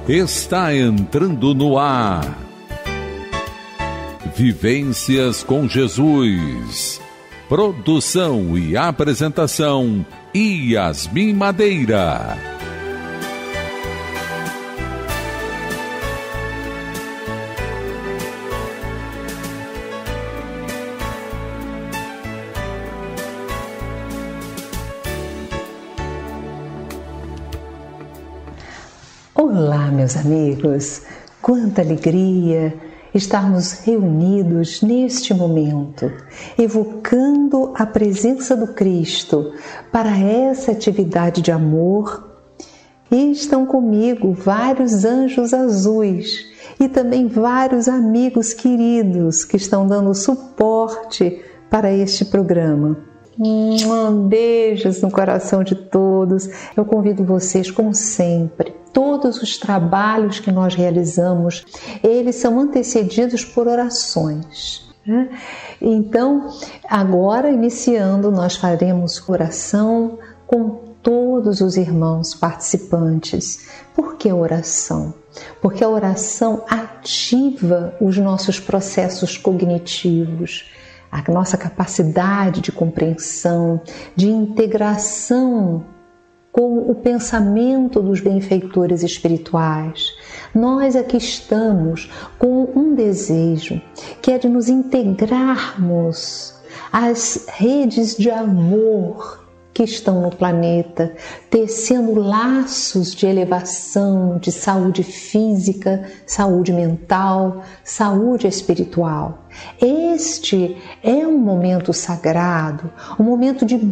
está entrando no ar. Vivências com Jesus. Produção e apresentação, Yasmin Madeira. Olá, meus amigos! Quanta alegria estarmos reunidos neste momento, evocando a presença do Cristo para essa atividade de amor. E estão comigo vários anjos azuis e também vários amigos queridos que estão dando suporte para este programa. Beijos no coração de todos. Eu convido vocês, como sempre, todos os trabalhos que nós realizamos, eles são antecedidos por orações. Então, agora iniciando, nós faremos oração com todos os irmãos participantes. Por que oração? Porque a oração ativa os nossos processos cognitivos, a nossa capacidade de compreensão, de integração com o pensamento dos benfeitores espirituais. Nós aqui estamos com um desejo, que é de nos integrarmos às redes de amor que estão no planeta, tecendo laços de elevação, de saúde física, saúde mental, saúde espiritual. Este é um momento sagrado, um momento de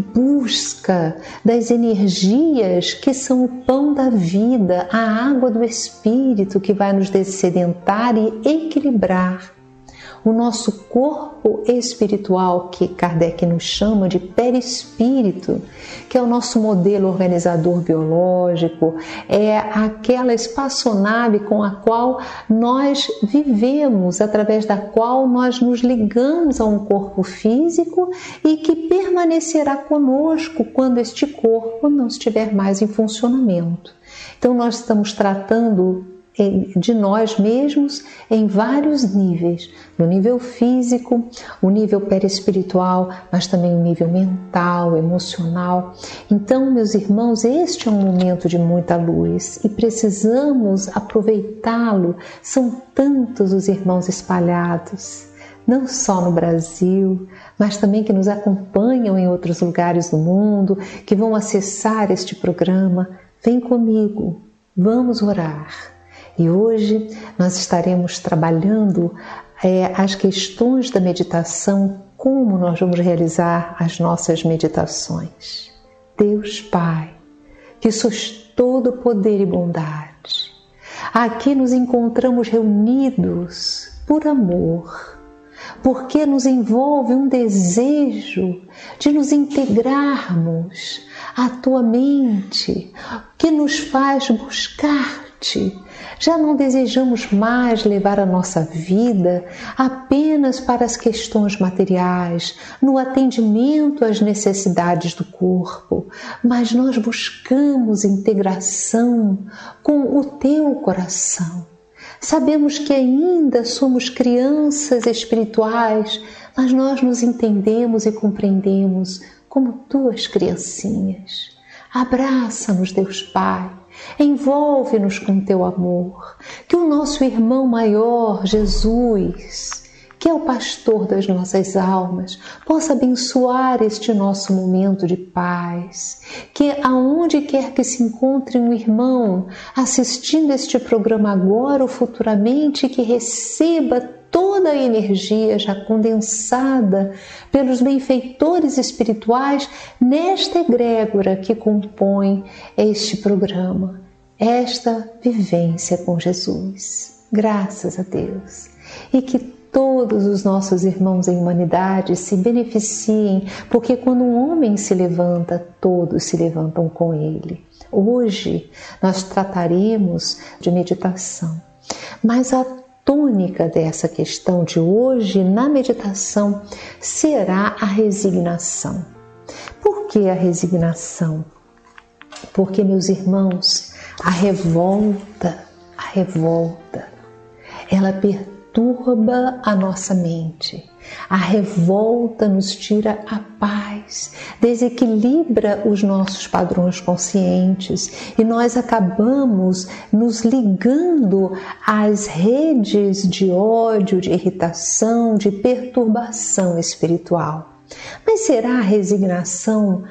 busca das energias que são o pão da vida, a água do espírito que vai nos dessedentar e equilibrar o nosso corpo espiritual, que Kardec nos chama de perispírito, que é o nosso modelo organizador biológico, é aquela espaçonave com a qual nós vivemos, através da qual nós nos ligamos a um corpo físico e que permanecerá conosco quando este corpo não estiver mais em funcionamento. Então nós estamos tratando de nós mesmos em vários níveis, no nível físico, o nível perispiritual, mas também o nível mental, emocional. Então, meus irmãos, este é um momento de muita luz e precisamos aproveitá-lo. São tantos os irmãos espalhados, não só no Brasil, mas também que nos acompanham em outros lugares do mundo, que vão acessar este programa. Vem comigo, vamos orar. E hoje nós estaremos trabalhando as questões da meditação, como nós vamos realizar as nossas meditações. Deus Pai, que sois todo poder e bondade, aqui nos encontramos reunidos por amor, porque nos envolve um desejo de nos integrarmos à Tua mente, que nos faz buscar-Te. Já não desejamos mais levar a nossa vida apenas para as questões materiais, no atendimento às necessidades do corpo, mas nós buscamos integração com o Teu coração. Sabemos que ainda somos crianças espirituais, mas nós nos entendemos e compreendemos como Tuas criancinhas. Abraça-nos, Deus Pai. Envolve-nos com Teu amor, que o nosso irmão maior, Jesus, que é o pastor das nossas almas, possa abençoar este nosso momento de paz, que aonde quer que se encontre um irmão assistindo este programa agora ou futuramente, que receba toda a energia já condensada pelos benfeitores espirituais nesta egrégora que compõe este programa, esta vivência com Jesus. Graças a Deus. E que todos os nossos irmãos em humanidade se beneficiem, porque quando um homem se levanta, todos se levantam com ele. Hoje nós trataremos de meditação, mas a tônica dessa questão de hoje na meditação será a resignação. Por que a resignação? Porque, meus irmãos, a revolta revolta, ela perturba a nossa mente. A revolta nos tira a paz, desequilibra os nossos padrões conscientes e nós acabamos nos ligando às redes de ódio, de irritação, de perturbação espiritual. Mas será a resignação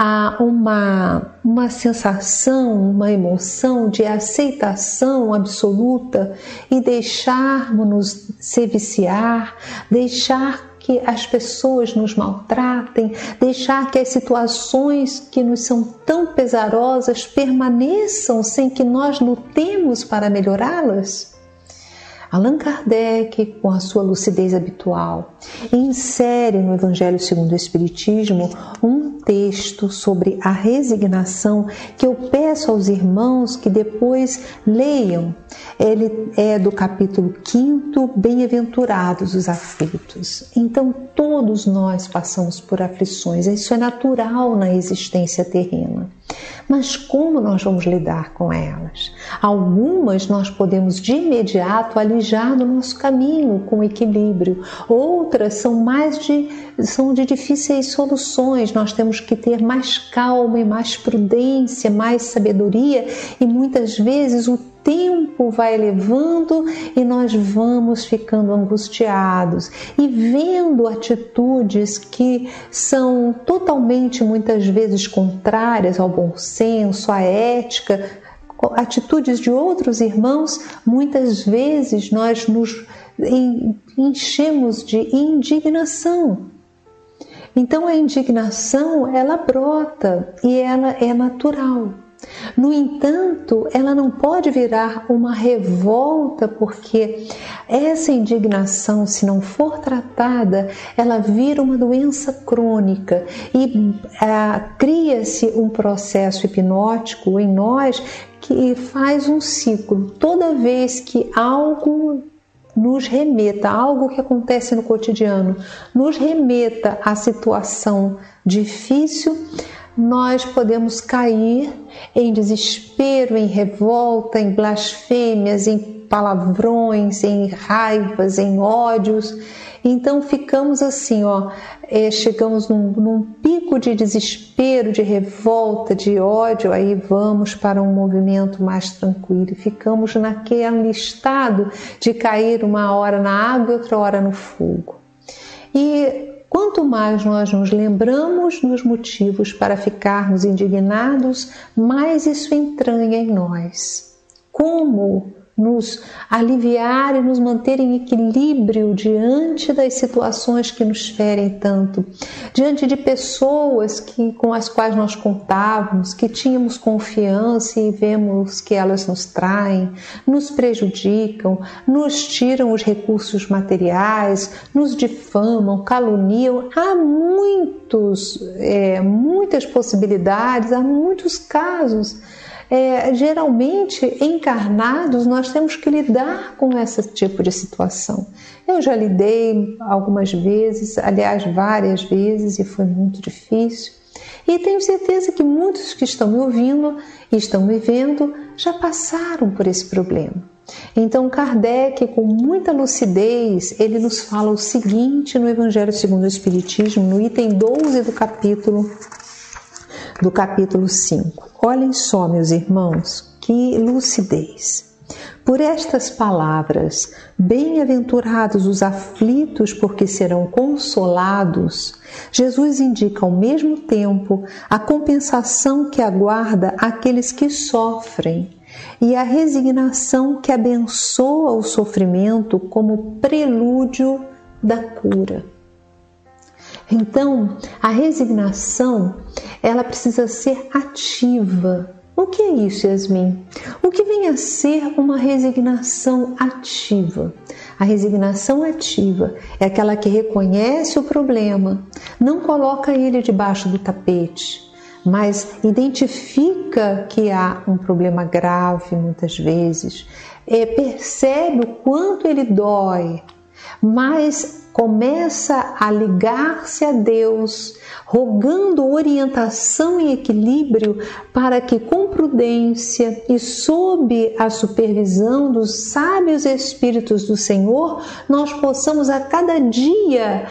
uma sensação, uma emoção de aceitação absoluta e deixarmos-nos se viciar, deixar que as pessoas nos maltratem, deixar que as situações que nos são tão pesarosas permaneçam sem que nós lutemos para melhorá-las? Allan Kardec, com a sua lucidez habitual, insere no Evangelho segundo o Espiritismo um texto sobre a resignação que eu peço aos irmãos que depois leiam. Ele é do capítulo 5º, Bem-aventurados os aflitos. Então todos nós passamos por aflições, isso é natural na existência terrena. Mas como nós vamos lidar com elas? Algumas nós podemos de imediato alijar no nosso caminho com equilíbrio. Outras são de difíceis soluções. Nós temos que ter mais calma e mais prudência, mais sabedoria, e muitas vezes o tempo vai levando e nós vamos ficando angustiados e vendo atitudes que são totalmente, muitas vezes, contrárias ao bom senso, à ética, atitudes de outros irmãos. Muitas vezes nós nos enchemos de indignação. Então a indignação, ela brota e ela é natural. No entanto, ela não pode virar uma revolta, porque essa indignação, se não for tratada, ela vira uma doença crônica e cria-se um processo hipnótico em nós que faz um ciclo. Toda vez que algo nos remeta, algo que acontece no cotidiano, nos remeta à situação difícil, nós podemos cair em desespero, em revolta, em blasfêmias, em palavrões, em raivas, em ódios. Então ficamos assim, chegamos num pico de desespero, de revolta, de ódio, aí vamos para um movimento mais tranquilo. Ficamos naquele estado de cair uma hora na água e outra hora no fogo. E quanto mais nós nos lembramos dos motivos para ficarmos indignados, mais isso entranha em nós. Como nos aliviar e nos manter em equilíbrio diante das situações que nos ferem tanto, diante de pessoas com as quais nós contávamos, que tínhamos confiança e vemos que elas nos traem, nos prejudicam, nos tiram os recursos materiais, nos difamam, caluniam. Há muitas possibilidades, há muitos casos. Geralmente encarnados, nós temos que lidar com esse tipo de situação. Eu já lidei algumas vezes, aliás várias vezes, e foi muito difícil. E tenho certeza que muitos que estão me ouvindo e estão me vendo já passaram por esse problema. Então Kardec, com muita lucidez, ele nos fala o seguinte no Evangelho segundo o Espiritismo, no item 12 do capítulo 5. Olhem só, meus irmãos, que lucidez. Por estas palavras, bem-aventurados os aflitos, porque serão consolados, Jesus indica ao mesmo tempo a compensação que aguarda aqueles que sofrem e a resignação que abençoa o sofrimento como prelúdio da cura. Então, a resignação, ela precisa ser ativa. O que é isso, Yasmin? O que vem a ser uma resignação ativa? A resignação ativa é aquela que reconhece o problema, não coloca ele debaixo do tapete, mas identifica que há um problema grave muitas vezes, percebe o quanto ele dói, mas começa a ligar-se a Deus, rogando orientação e equilíbrio para que, com prudência e sob a supervisão dos sábios Espíritos do Senhor, nós possamos a cada dia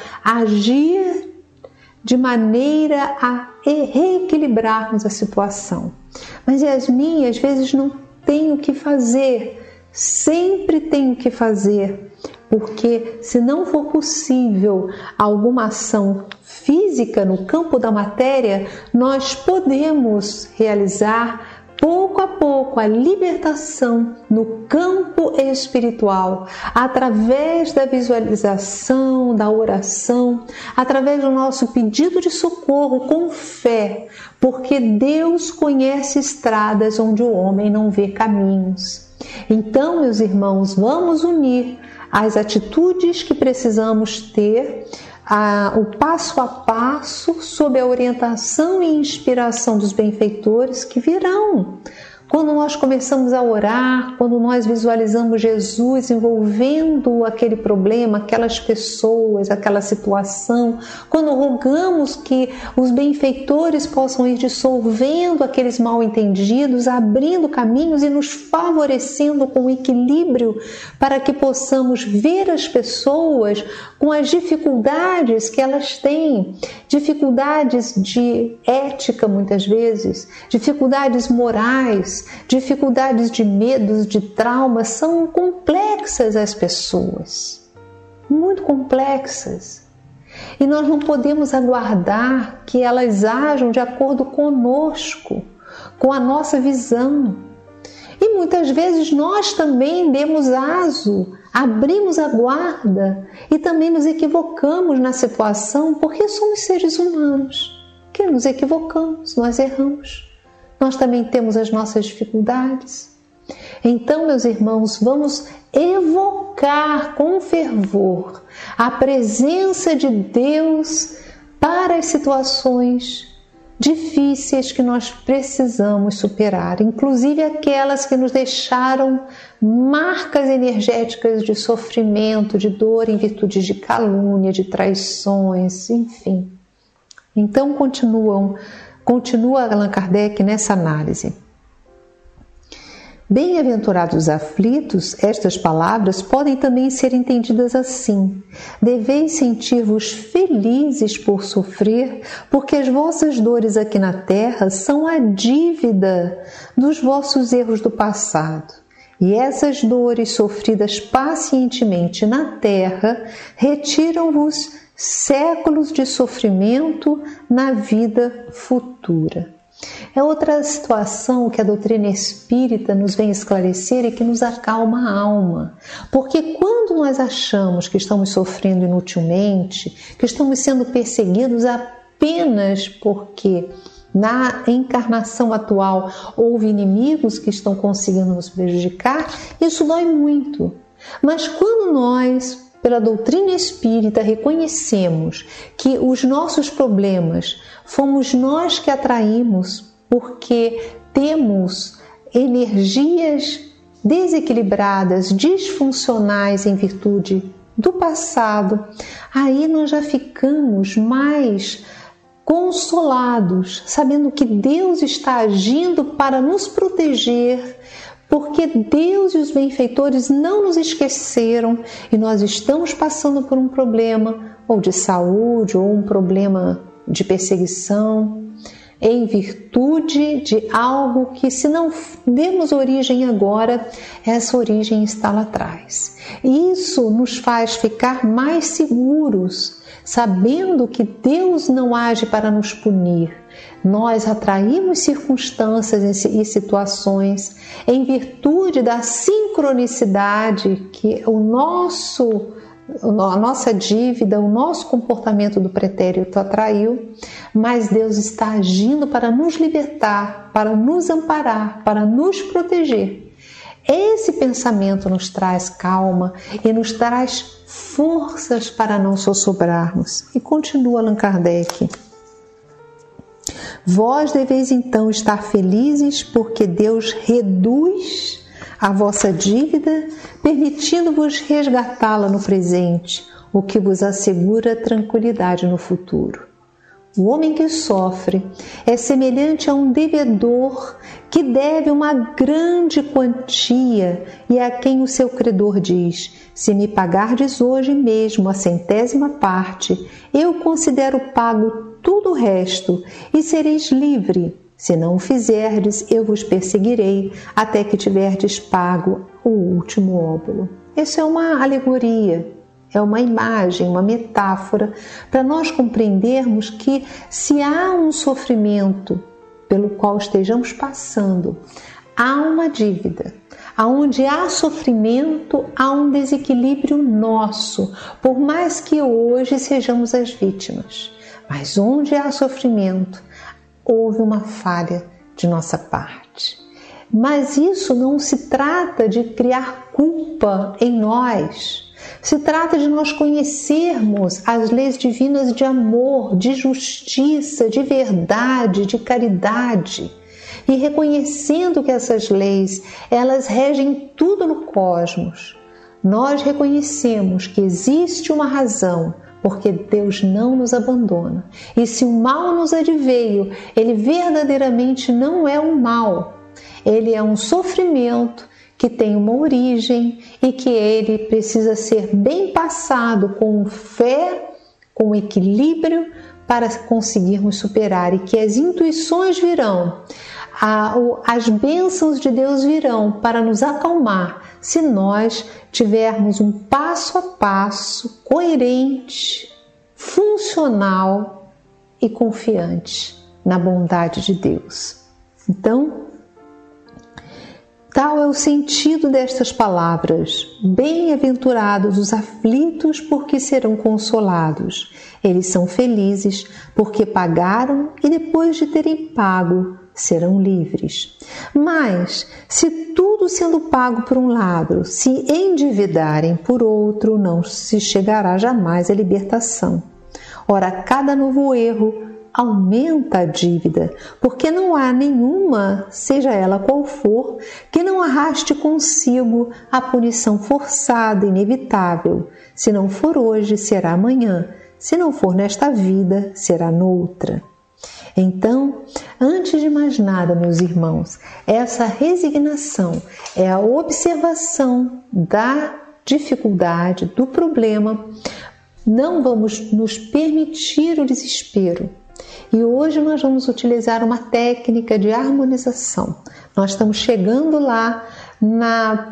agir de maneira a reequilibrarmos a situação. Mas Yasmin, às vezes não tem o que fazer, sempre tem o que fazer, porque se não for possível alguma ação física no campo da matéria, nós podemos realizar pouco a pouco a libertação no campo espiritual, através da visualização, da oração, através do nosso pedido de socorro com fé, porque Deus conhece estradas onde o homem não vê caminhos. Então, meus irmãos, vamos unir as atitudes que precisamos ter, o passo a passo, sob a orientação e inspiração dos benfeitores que virão. Quando nós começamos a orar, quando nós visualizamos Jesus envolvendo aquele problema, aquelas pessoas, aquela situação, quando rogamos que os benfeitores possam ir dissolvendo aqueles mal-entendidos, abrindo caminhos e nos favorecendo com equilíbrio para que possamos ver as pessoas com as dificuldades que elas têm, dificuldades de ética muitas vezes, dificuldades morais, dificuldades de medos, de traumas, são complexas as pessoas, muito complexas. E nós não podemos aguardar que elas ajam de acordo conosco, com a nossa visão. E muitas vezes nós também demos aso, abrimos a guarda e também nos equivocamos na situação, porque somos seres humanos, que nos equivocamos, nós erramos. Nós também temos as nossas dificuldades. Então, meus irmãos, vamos evocar com fervor a presença de Deus para as situações difíceis que nós precisamos superar, inclusive aquelas que nos deixaram marcas energéticas de sofrimento, de dor em virtude de calúnia, de traições, enfim. Então, Continua Allan Kardec nessa análise. Bem-aventurados os aflitos, estas palavras podem também ser entendidas assim: deveis sentir-vos felizes por sofrer, porque as vossas dores aqui na terra são a dívida dos vossos erros do passado. E essas dores sofridas pacientemente na terra retiram-vos séculos de sofrimento na vida futura. É outra situação que a doutrina espírita nos vem esclarecer e que nos acalma a alma. Porque quando nós achamos que estamos sofrendo inutilmente, que estamos sendo perseguidos apenas porque na encarnação atual houve inimigos que estão conseguindo nos prejudicar, isso dói muito. Mas quando nós, pela doutrina espírita, reconhecemos que os nossos problemas fomos nós que atraímos porque temos energias desequilibradas, disfuncionais em virtude do passado, aí nós já ficamos mais consolados, sabendo que Deus está agindo para nos proteger, porque Deus e os benfeitores não nos esqueceram e nós estamos passando por um problema ou de saúde ou um problema de perseguição em virtude de algo que, se não demos origem agora, essa origem está lá atrás. Isso nos faz ficar mais seguros, sabendo que Deus não age para nos punir. Nós atraímos circunstâncias e situações em virtude da sincronicidade que a nossa dívida, o nosso comportamento do pretérito atraiu, mas Deus está agindo para nos libertar, para nos amparar, para nos proteger. Esse pensamento nos traz calma e nos traz forças para não sossobrarmos. E continua Allan Kardec. Vós deveis então estar felizes porque Deus reduz a vossa dívida, permitindo-vos resgatá-la no presente, o que vos assegura tranquilidade no futuro. O homem que sofre é semelhante a um devedor que deve uma grande quantia e a quem o seu credor diz: se me pagardes hoje mesmo a 100ª parte, eu considero pago tudo o resto e sereis livre. Se não o fizerdes, eu vos perseguirei até que tiverdes pago o último óbolo. Isso é uma alegoria. É uma imagem, uma metáfora, para nós compreendermos que se há um sofrimento pelo qual estejamos passando, há uma dívida. Aonde há sofrimento, há um desequilíbrio nosso, por mais que hoje sejamos as vítimas. Mas onde há sofrimento, houve uma falha de nossa parte. Mas isso não se trata de criar culpa em nós. Se trata de nós conhecermos as leis divinas de amor, de justiça, de verdade, de caridade. E reconhecendo que essas leis, elas regem tudo no cosmos, nós reconhecemos que existe uma razão, porque Deus não nos abandona. E se o mal nos adveio, ele verdadeiramente não é um mal. Ele é um sofrimento que tem uma origem e que ele precisa ser bem passado com fé, com equilíbrio, para conseguirmos superar, e que as intuições virão, as bênçãos de Deus virão para nos acalmar, se nós tivermos um passo a passo coerente, funcional e confiante na bondade de Deus. Então, tal é o sentido destas palavras: bem-aventurados os aflitos, porque serão consolados. Eles são felizes porque pagaram e depois de terem pago, serão livres. Mas, se tudo sendo pago por um lado, se endividarem por outro, não se chegará jamais à libertação. Ora, cada novo erro aumenta a dívida, porque não há nenhuma, seja ela qual for, que não arraste consigo a punição forçada, inevitável. Se não for hoje, será amanhã. Se não for nesta vida, será noutra. Então, antes de mais nada, meus irmãos, essa resignação é a observação da dificuldade, do problema. Não vamos nos permitir o desespero. E hoje nós vamos utilizar uma técnica de harmonização. Nós estamos chegando lá na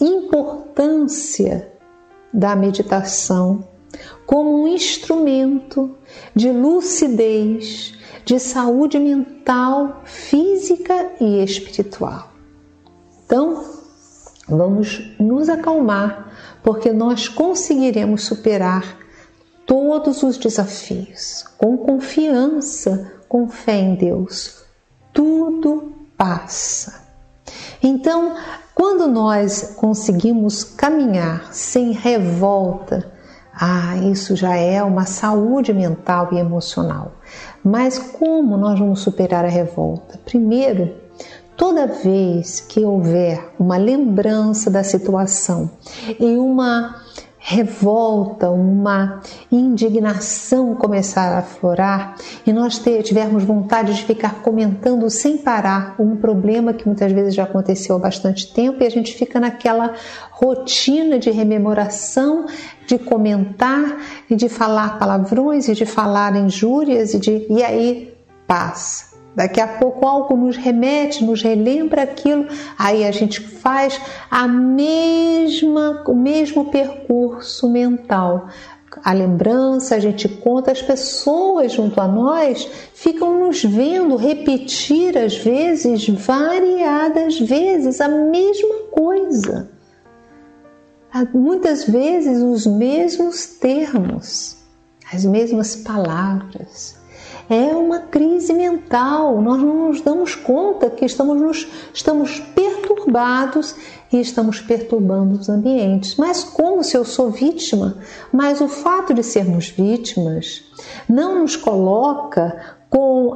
importância da meditação como um instrumento de lucidez, de saúde mental, física e espiritual. Então, vamos nos acalmar, porque nós conseguiremos superar todos os desafios, com confiança, com fé em Deus. Tudo passa. Então, quando nós conseguimos caminhar sem revolta, isso já é uma saúde mental e emocional. Mas como nós vamos superar a revolta? Primeiro, toda vez que houver uma lembrança da situação e uma revolta, uma indignação começar a aflorar e nós tivermos vontade de ficar comentando sem parar um problema que muitas vezes já aconteceu há bastante tempo, e a gente fica naquela rotina de rememoração, de comentar e de falar palavrões e de falar injúrias e aí passa. Daqui a pouco algo nos remete, nos relembra aquilo, aí a gente faz o mesmo percurso mental. A lembrança, a gente conta, as pessoas junto a nós ficam nos vendo repetir, às vezes, variadas vezes, a mesma coisa. Muitas vezes os mesmos termos, as mesmas palavras. É uma crise mental, nós não nos damos conta que estamos perturbados e estamos perturbando os ambientes. Mas como se eu sou vítima? Mas o fato de sermos vítimas não nos coloca com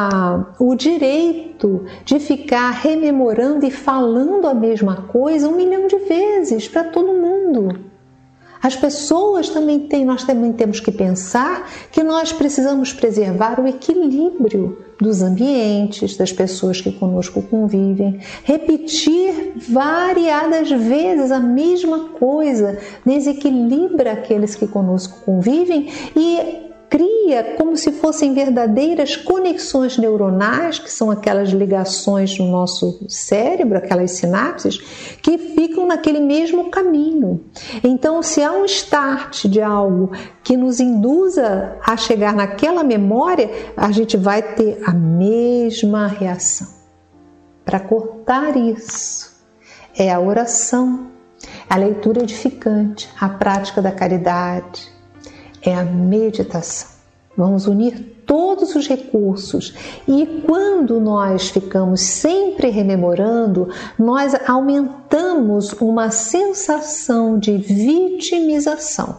o direito de ficar rememorando e falando a mesma coisa 1 milhão de vezes para todo mundo. As pessoas nós também temos que pensar que nós precisamos preservar o equilíbrio dos ambientes, das pessoas que conosco convivem. Repetir variadas vezes a mesma coisa desequilibra aqueles que conosco convivem e cria como se fossem verdadeiras conexões neuronais, que são aquelas ligações no nosso cérebro, aquelas sinapses, que ficam naquele mesmo caminho. Então, se há um start de algo que nos induza a chegar naquela memória, a gente vai ter a mesma reação. Para cortar isso, é a oração, a leitura edificante, a prática da caridade, é a meditação. Vamos unir todos os recursos e quando nós ficamos sempre rememorando, nós aumentamos uma sensação de vitimização.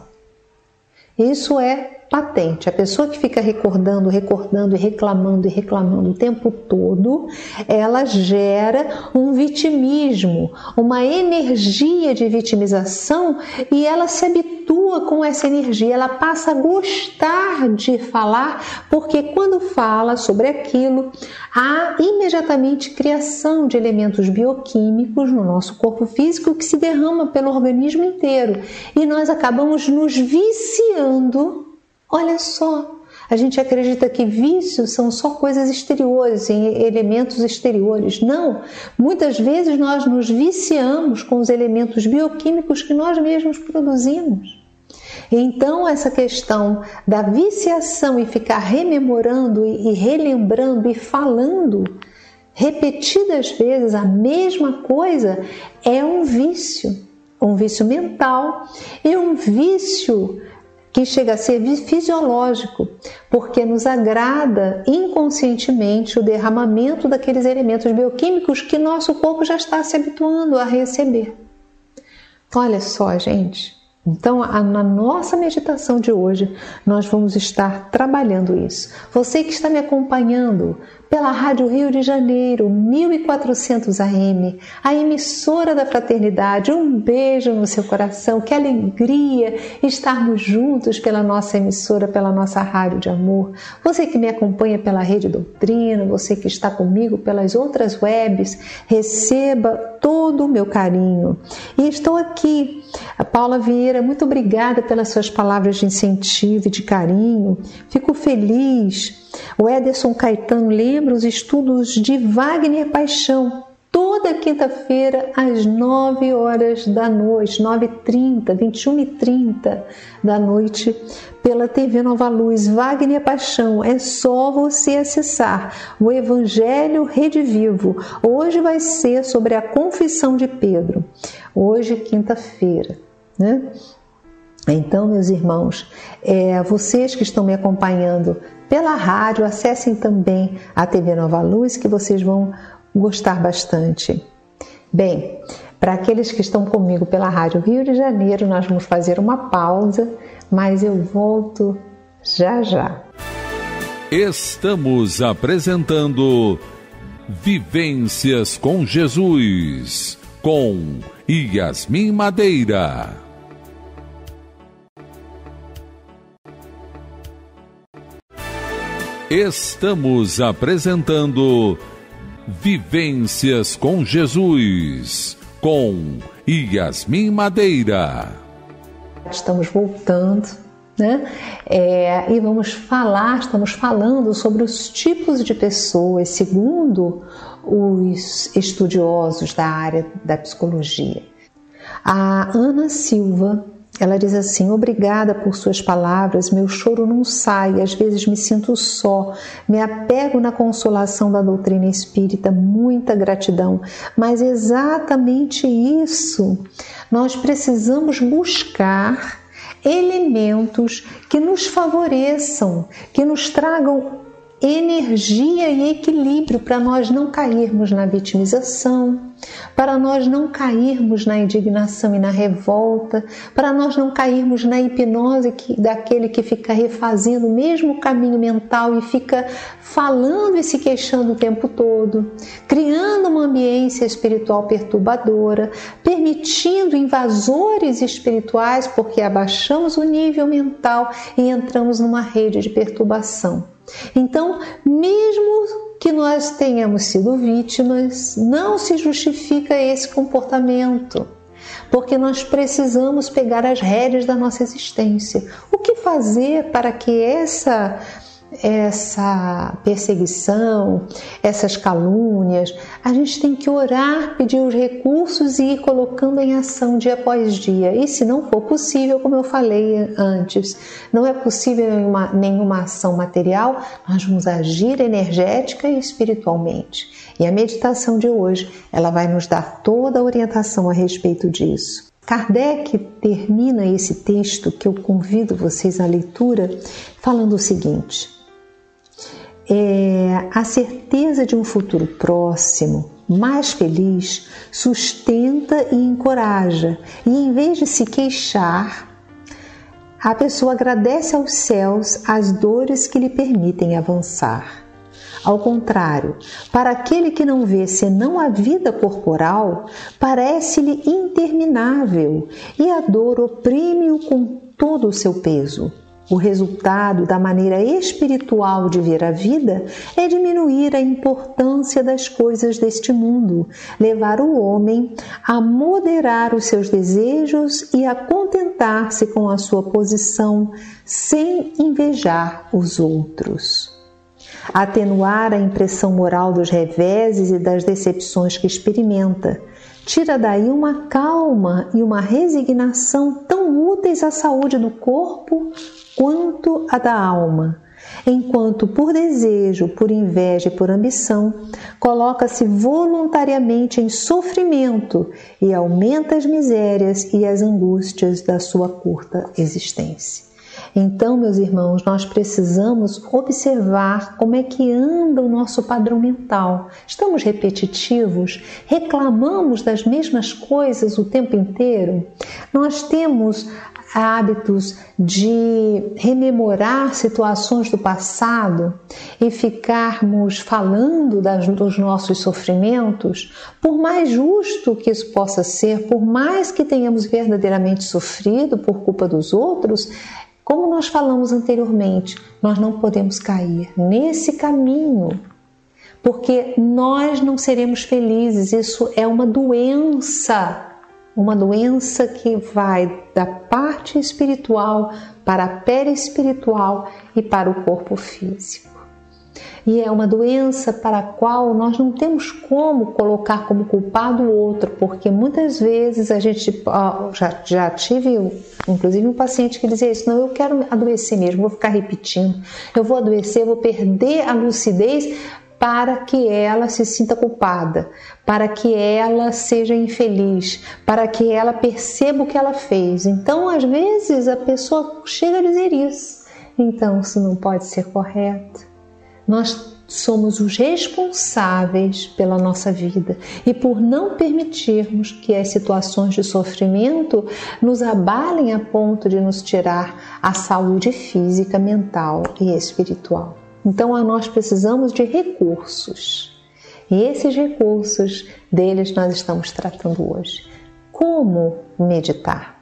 Isso é patente. A pessoa que fica recordando e reclamando o tempo todo, ela gera um vitimismo, uma energia de vitimização e ela se habitua com essa energia, ela passa a gostar de falar, porque quando fala sobre aquilo, há imediatamente criação de elementos bioquímicos no nosso corpo físico que se derrama pelo organismo inteiro e nós acabamos nos viciando. Olha só, a gente acredita que vícios são só coisas exteriores, elementos exteriores. Não, muitas vezes nós nos viciamos com os elementos bioquímicos que nós mesmos produzimos. Então, essa questão da viciação e ficar rememorando e relembrando e falando repetidas vezes a mesma coisa é um vício mental e um vício que chega a ser fisiológico, porque nos agrada inconscientemente o derramamento daqueles elementos bioquímicos que nosso corpo já está se habituando a receber. Olha só, gente. Então, na nossa meditação de hoje, nós vamos estar trabalhando isso. Você que está me acompanhando pela Rádio Rio de Janeiro, 1400 AM, a emissora da fraternidade, um beijo no seu coração, que alegria estarmos juntos pela nossa emissora, pela nossa rádio de amor. Você que me acompanha pela Rede Doutrina, você que está comigo pelas outras webs, receba todo o meu carinho. E estou aqui, a Paula Vieira, muito obrigada pelas suas palavras de incentivo e de carinho. Fico feliz. O Ederson Caetano lembra os estudos de Wagner Paixão, toda quinta-feira às 9 horas da noite, 9h30, 21h30 da noite, pela TV Nova Luz. Wagner Paixão, é só você acessar o Evangelho Redivivo. Hoje vai ser sobre a Confissão de Pedro, hoje quinta-feira, né? Então, meus irmãos, vocês que estão me acompanhando pela rádio, acessem também a TV Nova Luz, que vocês vão gostar bastante. Bem, para aqueles que estão comigo pela Rádio Rio de Janeiro, nós vamos fazer uma pausa, mas eu volto já já. Estamos apresentando Vivências com Jesus, com Yasmin Madeira. Estamos apresentando Vivências com Jesus, com Yasmin Madeira. Estamos voltando, né? E estamos falando sobre os tipos de pessoas, segundo os estudiosos da área da psicologia. A Ana Silva, ela diz assim: obrigada por suas palavras, meu choro não sai, às vezes me sinto só, me apego na consolação da doutrina espírita, muita gratidão. Mas exatamente isso, nós precisamos buscar elementos que nos favoreçam, que nos tragam energia e equilíbrio para nós não cairmos na vitimização, para nós não cairmos na indignação e na revolta, para nós não cairmos na hipnose daquele que fica refazendo o mesmo caminho mental e fica falando e se queixando o tempo todo, criando uma ambiência espiritual perturbadora, permitindo invasores espirituais porque abaixamos o nível mental e entramos numa rede de perturbação. Então, mesmo que nós tenhamos sido vítimas, não se justifica esse comportamento, porque nós precisamos pegar as rédeas da nossa existência. O que fazer para que essa perseguição, essas calúnias, a gente tem que orar, pedir os recursos e ir colocando em ação dia após dia. E se não for possível, como eu falei antes, não é possível nenhuma ação material, nós vamos agir energética e espiritualmente. E a meditação de hoje, ela vai nos dar toda a orientação a respeito disso. Kardec termina esse texto, que eu convido vocês à leitura, falando o seguinte: a certeza de um futuro próximo, mais feliz, sustenta e encoraja, e em vez de se queixar, a pessoa agradece aos céus as dores que lhe permitem avançar. Ao contrário, para aquele que não vê senão a vida corporal, parece-lhe interminável e a dor oprime-o com todo o seu peso. O resultado da maneira espiritual de ver a vida é diminuir a importância das coisas deste mundo, levar o homem a moderar os seus desejos e a contentar-se com a sua posição sem invejar os outros. Atenuar a impressão moral dos reveses e das decepções que experimenta, tira daí uma calma e uma resignação tão úteis à saúde do corpo quanto a da alma, enquanto por desejo, por inveja e por ambição, coloca-se voluntariamente em sofrimento e aumenta as misérias e as angústias da sua curta existência. Então, meus irmãos, nós precisamos observar como é que anda o nosso padrão mental. Estamos repetitivos? Reclamamos das mesmas coisas o tempo inteiro? Nós temos hábitos de rememorar situações do passado e ficarmos falando dos nossos sofrimentos? Por mais justo que isso possa ser, por mais que tenhamos verdadeiramente sofrido por culpa dos outros, como nós falamos anteriormente, nós não podemos cair nesse caminho, porque nós não seremos felizes. Isso é uma doença que vai da parte espiritual para a perispiritual e para o corpo físico. E é uma doença para a qual nós não temos como colocar como culpado o outro, porque muitas vezes a gente já tive inclusive um paciente que dizia isso: não, eu quero adoecer mesmo, vou ficar repetindo, eu vou adoecer, eu vou perder a lucidez para que ela se sinta culpada, para que ela seja infeliz, para que ela perceba o que ela fez. Então, às vezes, a pessoa chega a dizer isso. Então, isso não pode ser correto. Nós somos os responsáveis pela nossa vida e por não permitirmos que as situações de sofrimento nos abalem a ponto de nos tirar a saúde física, mental e espiritual. Então, nós precisamos de recursos. E esses recursos, deles nós estamos tratando hoje. Como meditar?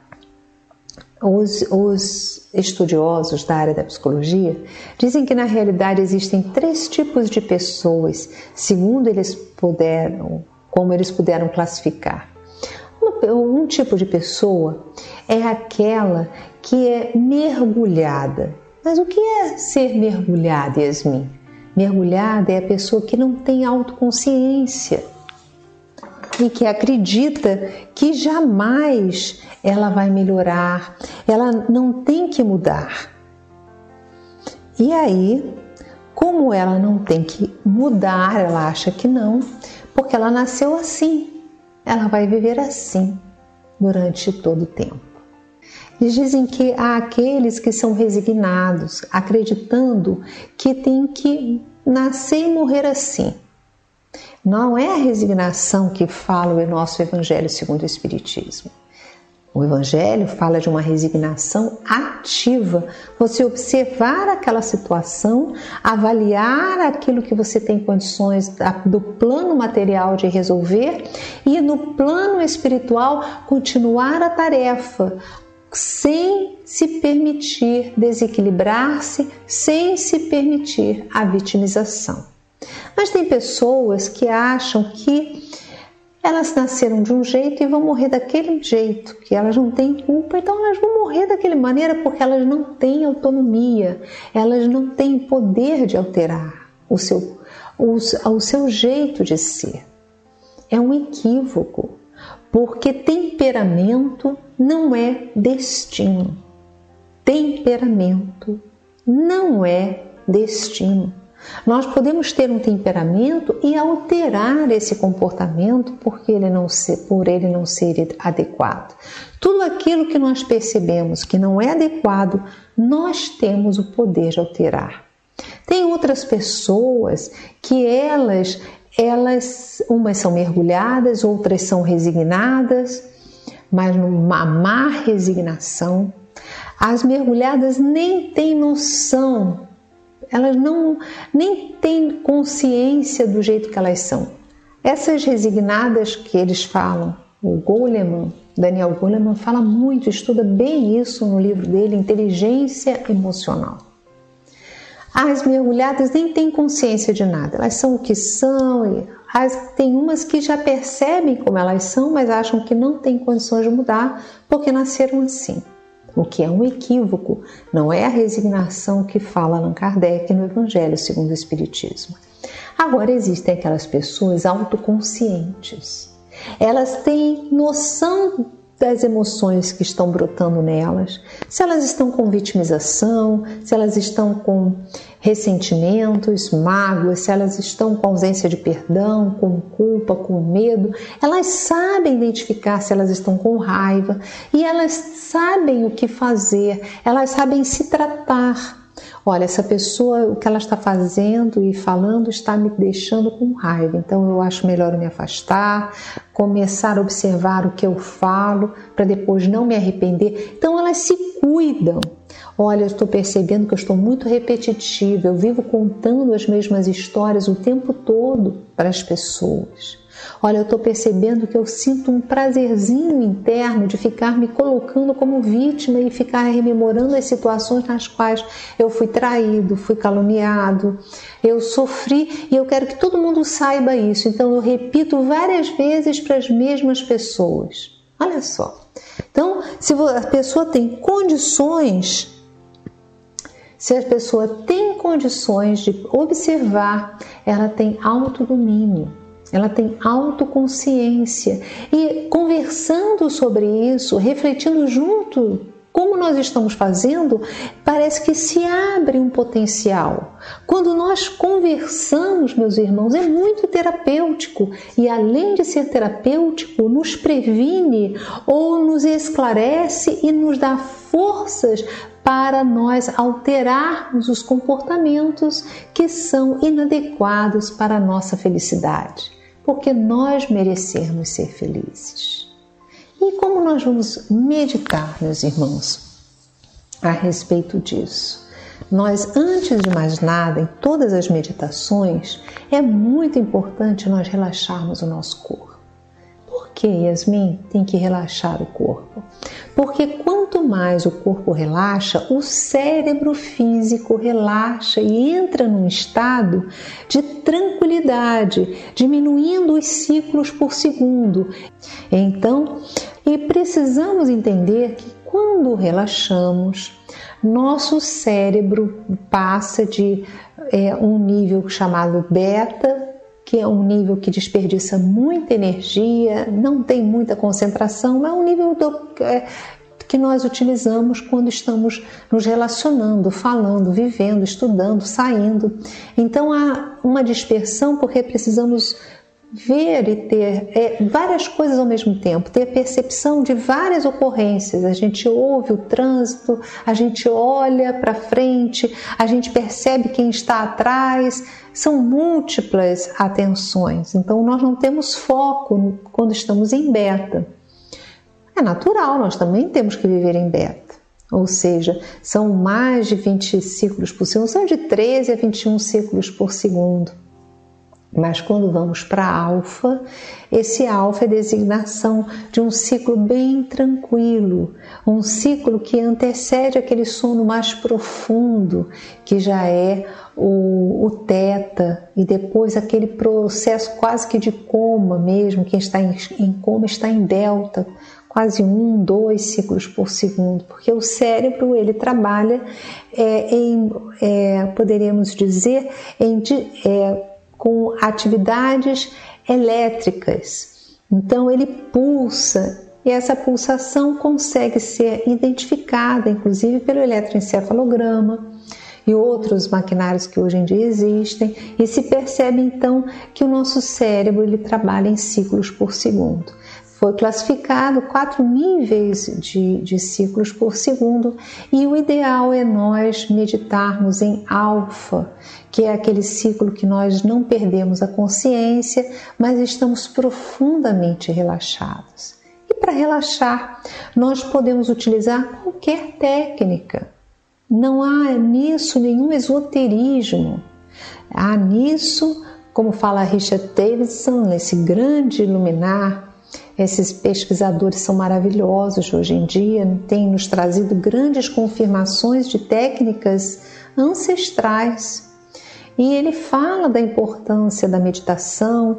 Os estudiosos da área da psicologia dizem que na realidade existem 3 tipos de pessoas, segundo como eles puderam classificar. Um tipo de pessoa é aquela que é mergulhada. Mas o que é ser mergulhada, Yasmin? Mergulhada é a pessoa que não tem autoconsciência e que acredita que jamais ela vai melhorar, ela não tem que mudar. E aí, como ela não tem que mudar, ela acha que não, porque ela nasceu assim, ela vai viver assim durante todo o tempo. Eles dizem que há aqueles que são resignados, acreditando que tem que nascer e morrer assim. Não é a resignação que fala o nosso Evangelho segundo o Espiritismo. O Evangelho fala de uma resignação ativa. Você observar aquela situação, avaliar aquilo que você tem condições do plano material de resolver e no plano espiritual continuar a tarefa, sem se permitir desequilibrar-se, sem se permitir a vitimização. Mas tem pessoas que acham que elas nasceram de um jeito e vão morrer daquele jeito, que elas não têm culpa, então elas vão morrer daquela maneira porque elas não têm autonomia, elas não têm poder de alterar o seu jeito de ser. É um equívoco, porque temperamento não é destino. Temperamento não é destino. Nós podemos ter um temperamento e alterar esse comportamento por ele não ser adequado. Tudo aquilo que nós percebemos que não é adequado, nós temos o poder de alterar. Tem outras pessoas que elas umas são mergulhadas, outras são resignadas, mas numa má resignação. As mergulhadas nem têm noção, elas nem têm consciência do jeito que elas são. Essas resignadas que eles falam, o Goleman, Daniel Goleman fala muito, estuda bem isso no livro dele, Inteligência Emocional. As mergulhadas nem têm consciência de nada, elas são o que são. Tem umas que já percebem como elas são, mas acham que não têm condições de mudar porque nasceram assim. O que é um equívoco, não é a resignação que fala Allan Kardec no Evangelho segundo o Espiritismo. Agora existem aquelas pessoas autoconscientes. Elas têm noção das emoções que estão brotando nelas, se elas estão com vitimização, se elas estão com ressentimentos, mágoas, se elas estão com ausência de perdão, com culpa, com medo. Elas sabem identificar se elas estão com raiva e elas sabem o que fazer, elas sabem se tratar. Olha, essa pessoa, o que ela está fazendo e falando está me deixando com raiva, então eu acho melhor eu me afastar, começar a observar o que eu falo para depois não me arrepender. Então elas se cuidam. Olha, eu estou percebendo que eu estou muito repetitiva, eu vivo contando as mesmas histórias o tempo todo para as pessoas. Olha, eu estou percebendo que eu sinto um prazerzinho interno de ficar me colocando como vítima e ficar rememorando as situações nas quais eu fui traído, fui caluniado, eu sofri e eu quero que todo mundo saiba isso. Então eu repito várias vezes para as mesmas pessoas. Olha só. Então, se a pessoa tem condições, de observar, ela tem autodomínio. Ela tem autoconsciência e conversando sobre isso, refletindo junto como nós estamos fazendo, parece que se abre um potencial. Quando nós conversamos, meus irmãos, é muito terapêutico e além de ser terapêutico, nos previne ou nos esclarece e nos dá forças para nós alterarmos os comportamentos que são inadequados para a nossa felicidade. Porque nós merecemos ser felizes. E como nós vamos meditar, meus irmãos, a respeito disso? Nós, antes de mais nada, em todas as meditações, é muito importante nós relaxarmos o nosso corpo. Por que, Yasmin, tem que relaxar o corpo? Porque quanto mais o corpo relaxa, o cérebro físico relaxa e entra num estado de tranquilidade, diminuindo os ciclos por segundo. Então, precisamos entender que quando relaxamos, nosso cérebro passa de um nível chamado beta, que é um nível que desperdiça muita energia, não tem muita concentração, é um nível que nós utilizamos quando estamos nos relacionando, falando, vivendo, estudando, saindo. Então há uma dispersão porque precisamos ver e ter várias coisas ao mesmo tempo, ter percepção de várias ocorrências. A gente ouve o trânsito, a gente olha para frente, a gente percebe quem está atrás. São múltiplas atenções, então nós não temos foco quando estamos em beta. É natural, nós também temos que viver em beta, ou seja, são mais de 20 ciclos por segundo, são de 13 a 21 ciclos por segundo. Mas quando vamos para alfa, esse alfa é designação de um ciclo bem tranquilo, um ciclo que antecede aquele sono mais profundo, que já é o teta, e depois aquele processo quase que de coma mesmo. Quem está em coma está em delta, quase 1, 2 ciclos por segundo, porque o cérebro ele trabalha poderíamos dizer, com atividades elétricas. Então ele pulsa, e essa pulsação consegue ser identificada, inclusive pelo eletroencefalograma e outros maquinários que hoje em dia existem, e se percebe então que o nosso cérebro ele trabalha em ciclos por segundo. Foi classificado 4 níveis de ciclos por segundo, e o ideal é nós meditarmos em alfa, que é aquele ciclo que nós não perdemos a consciência, mas estamos profundamente relaxados. E para relaxar, nós podemos utilizar qualquer técnica. Não há nisso nenhum esoterismo. Há nisso, como fala Richard Davidson, esse grande luminar. Esses pesquisadores são maravilhosos hoje em dia, têm nos trazido grandes confirmações de técnicas ancestrais. E ele fala da importância da meditação,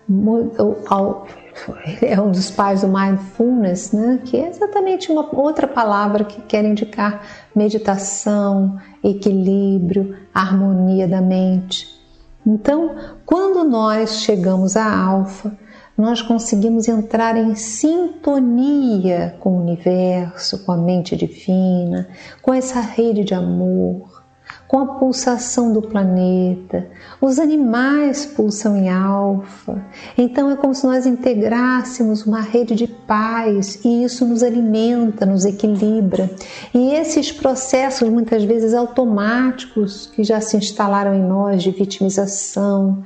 é um dos pais do mindfulness, né? Que é exatamente uma outra palavra que quer indicar meditação, equilíbrio, harmonia da mente. Então, quando nós chegamos a alfa, nós conseguimos entrar em sintonia com o universo, com a mente divina, com essa rede de amor, com a pulsação do planeta. Os animais pulsam em alfa. Então é como se nós integrássemos uma rede de paz, e isso nos alimenta, nos equilibra. E esses processos muitas vezes automáticos que já se instalaram em nós, de vitimização,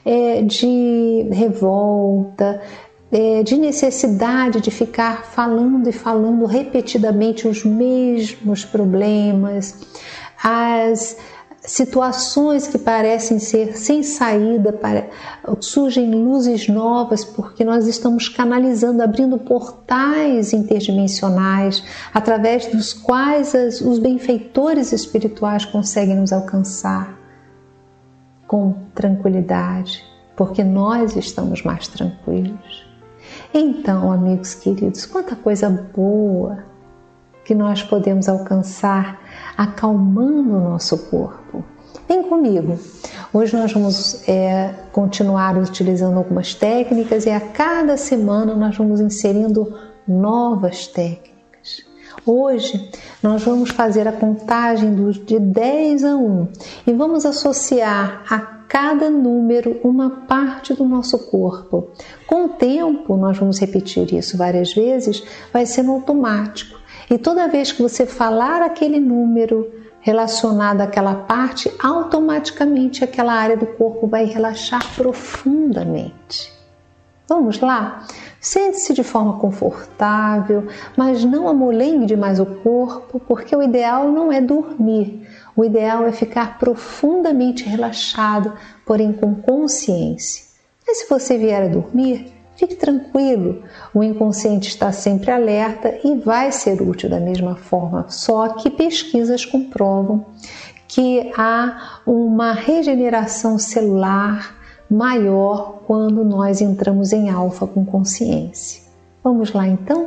de revolta, de necessidade de ficar falando e falando repetidamente os mesmos problemas, as situações que parecem ser sem saída, surgem luzes novas porque nós estamos canalizando, abrindo portais interdimensionais através dos quais os benfeitores espirituais conseguem nos alcançar com tranquilidade, porque nós estamos mais tranquilos. Então, amigos queridos, quanta coisa boa que nós podemos alcançar acalmando o nosso corpo. Vem comigo. Hoje nós vamos continuar utilizando algumas técnicas, e a cada semana nós vamos inserindo novas técnicas. Hoje nós vamos fazer a contagem de 10 a 1 e vamos associar a cada número uma parte do nosso corpo. Com o tempo, nós vamos repetir isso várias vezes, vai sendo automático. E toda vez que você falar aquele número relacionado àquela parte, automaticamente aquela área do corpo vai relaxar profundamente. Vamos lá? Sente-se de forma confortável, mas não amolengue demais o corpo, porque o ideal não é dormir. O ideal é ficar profundamente relaxado, porém com consciência. Mas se você vier a dormir, fique tranquilo. O inconsciente está sempre alerta e vai ser útil da mesma forma. Só que pesquisas comprovam que há uma regeneração celular maior quando nós entramos em alfa com consciência. Vamos lá então?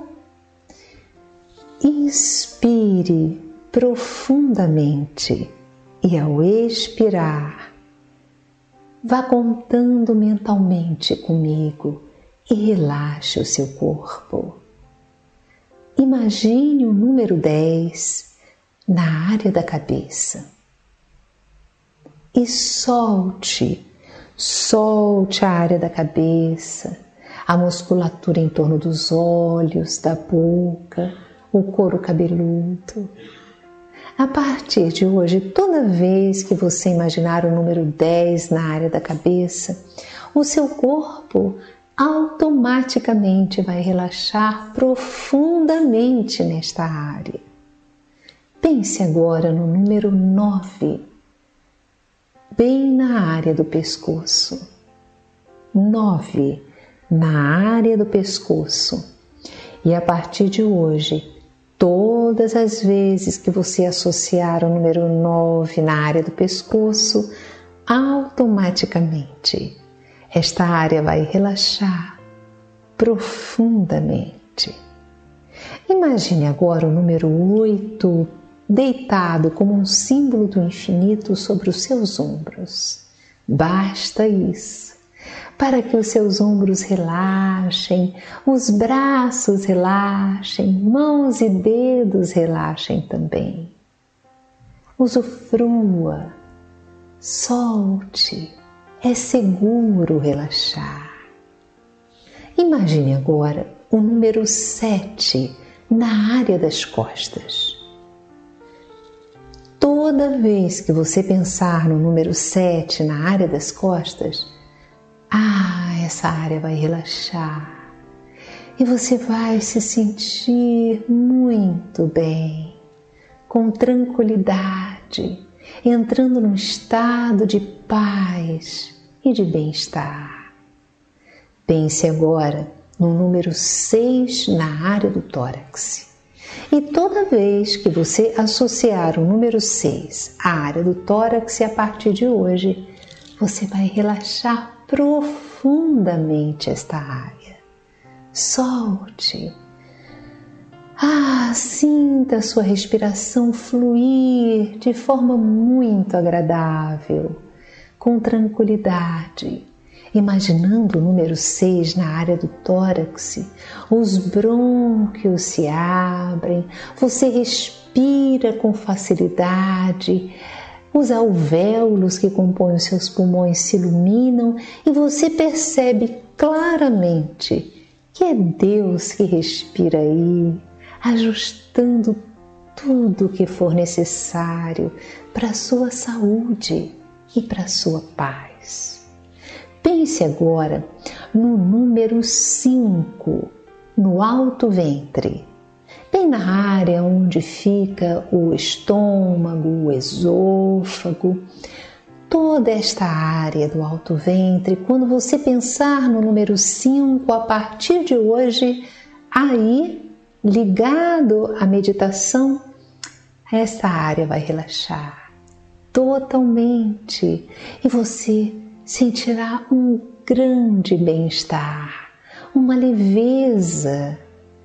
Inspire profundamente e ao expirar, vá contando mentalmente comigo e relaxe o seu corpo. Imagine o número 10 na área da cabeça e solte Solte a área da cabeça, a musculatura em torno dos olhos, da boca, o couro cabeludo. A partir de hoje, toda vez que você imaginar o número 10 na área da cabeça, o seu corpo automaticamente vai relaxar profundamente nesta área. Pense agora no número 9, bem na área do pescoço. 9, na área do pescoço. E a partir de hoje, todas as vezes que você associar o número 9 na área do pescoço, automaticamente esta área vai relaxar profundamente. Imagine agora o número 8 deitado como um símbolo do infinito sobre os seus ombros. Basta isso para que os seus ombros relaxem, os braços relaxem, mãos e dedos relaxem também. Usufrua, solte, é seguro relaxar. Imagine agora o número 7 na área das costas. Toda vez que você pensar no número 7 na área das costas, essa área vai relaxar e você vai se sentir muito bem, com tranquilidade, entrando num estado de paz e de bem-estar. Pense agora no número 6 na área do tórax. E toda vez que você associar o número 6 à área do tórax, a partir de hoje, você vai relaxar profundamente esta área. Solte. Sinta a sua respiração fluir de forma muito agradável, com tranquilidade. Imaginando o número 6 na área do tórax, os brônquios se abrem, você respira com facilidade, os alvéolos que compõem os seus pulmões se iluminam e você percebe claramente que é Deus que respira aí, ajustando tudo o que for necessário para a sua saúde e para a sua paz. Pense agora no número 5, no alto ventre, bem na área onde fica o estômago, o esôfago, toda esta área do alto ventre. Quando você pensar no número 5, a partir de hoje, aí, ligado à meditação, essa área vai relaxar totalmente e você sentirá um grande bem-estar, uma leveza.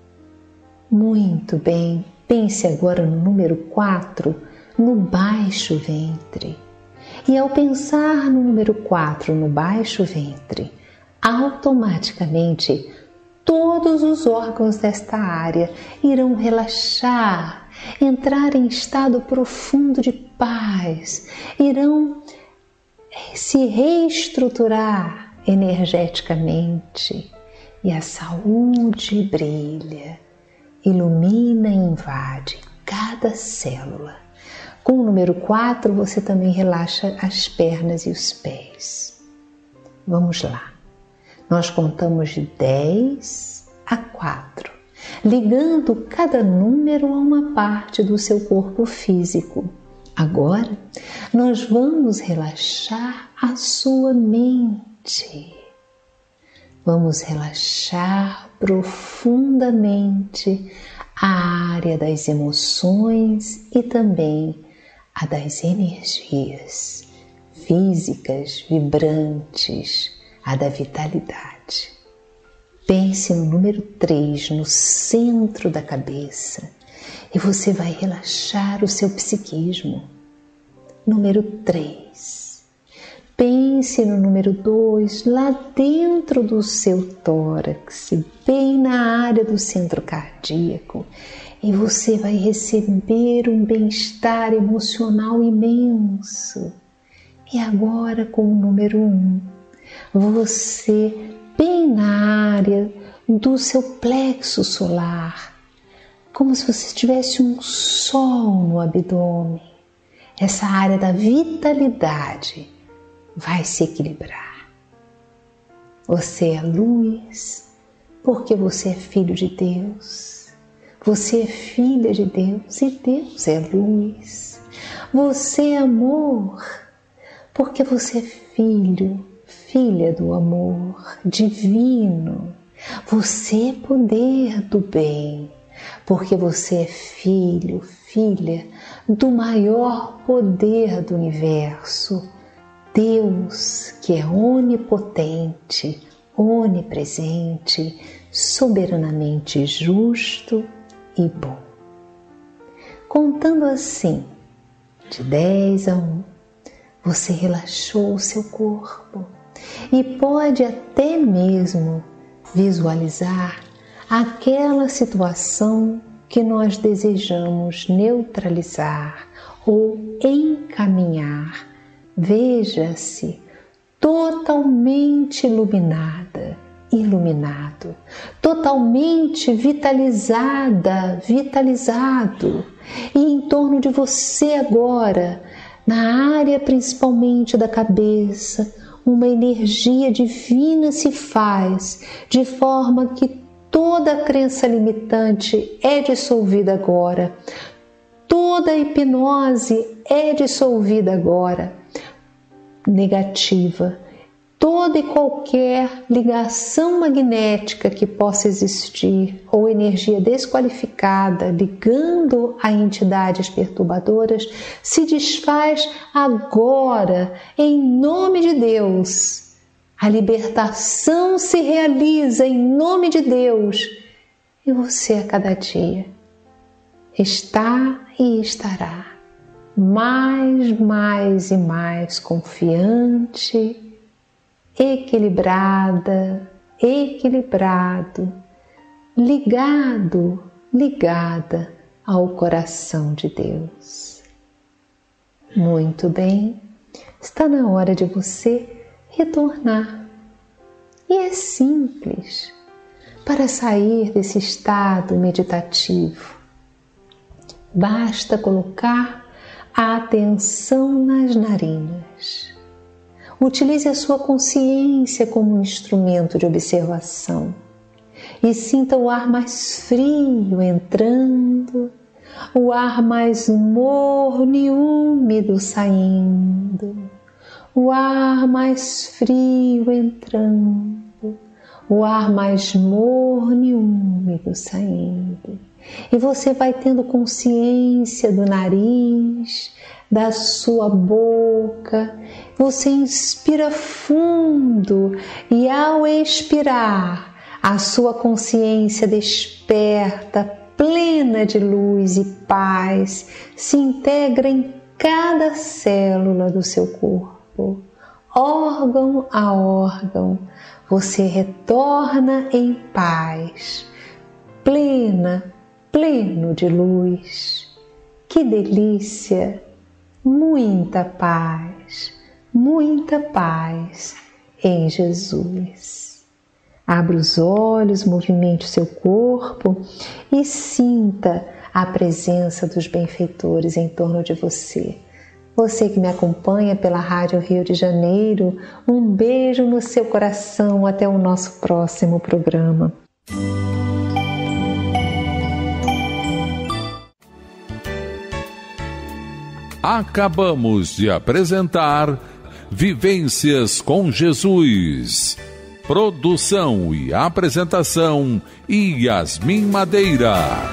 Muito bem, pense agora no número 4, no baixo ventre. E ao pensar no número 4 no baixo ventre, automaticamente todos os órgãos desta área irão relaxar, entrar em estado profundo de paz, irão se reestruturar energeticamente e a saúde brilha, ilumina e invade cada célula. Com o número 4 você também relaxa as pernas e os pés. Vamos lá. Nós contamos de 10 a 4, ligando cada número a uma parte do seu corpo físico. Agora, nós vamos relaxar a sua mente. Vamos relaxar profundamente a área das emoções e também a das energias físicas, vibrantes, a da vitalidade. Pense no número 3, no centro da cabeça, e você vai relaxar o seu psiquismo. Número 3. Pense no número 2, lá dentro do seu tórax, bem na área do centro cardíaco, e você vai receber um bem-estar emocional imenso. E agora com o número 1, você bem na área do seu plexo solar, como se você tivesse um sol no abdômen. Essa área da vitalidade vai se equilibrar. Você é luz porque você é filho de Deus. Você é filha de Deus e Deus é luz. Você é amor porque você é filho, filha do amor divino. Você é poder do bem porque você é filho, filha do maior poder do universo, Deus, que é onipotente, onipresente, soberanamente justo e bom. Contando assim, de 10 a 1, você relaxou o seu corpo e pode até mesmo visualizar aquela situação que nós desejamos neutralizar ou encaminhar. Veja-se totalmente iluminada, iluminado, totalmente vitalizada, vitalizado. E em torno de você agora, na área principalmente da cabeça, uma energia divina se faz, de forma que toda a crença limitante é dissolvida agora. Toda a hipnose é dissolvida agora. Negativa. Toda e qualquer ligação magnética que possa existir ou energia desqualificada ligando a entidades perturbadoras se desfaz agora, em nome de Deus. A libertação se realiza em nome de Deus e você a cada dia está e estará mais e mais confiante, equilibrada, equilibrado, ligada ao coração de Deus. Muito bem, está na hora de você retornar. E é simples. Para sair desse estado meditativo, basta colocar a atenção nas narinas. Utilize a sua consciência como um instrumento de observação e sinta o ar mais frio entrando, o ar mais morno e úmido saindo, o ar mais frio entrando, o ar mais morno e úmido saindo. E você vai tendo consciência do nariz, da sua boca. Você inspira fundo e ao expirar, a sua consciência desperta, plena de luz e paz, se integra em cada célula do seu corpo, órgão a órgão. Você retorna em paz, pleno de luz. Que delícia! Muita paz em Jesus. Abra os olhos, movimente o seu corpo e sinta a presença dos benfeitores em torno de você. Você que me acompanha pela Rádio Rio de Janeiro, um beijo no seu coração. Até o nosso próximo programa. Acabamos de apresentar Vivências com Jesus. Produção e apresentação Yasmin Madeira.